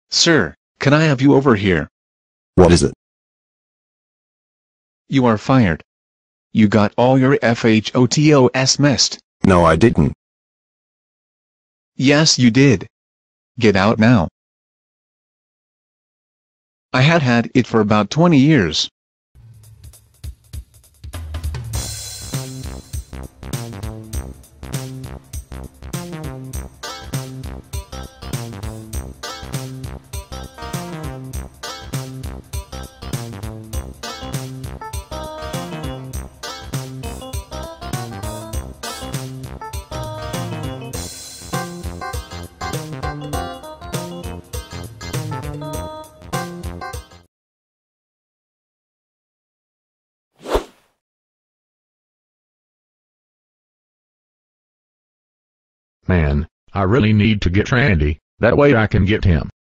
Sir, can I have you over here? What is it? You are fired. You got all your FHOTOS missed. No, I didn't. Yes, you did. Get out now. I had it for about 20 years. Man, I really need to get Randy, that way I can get him.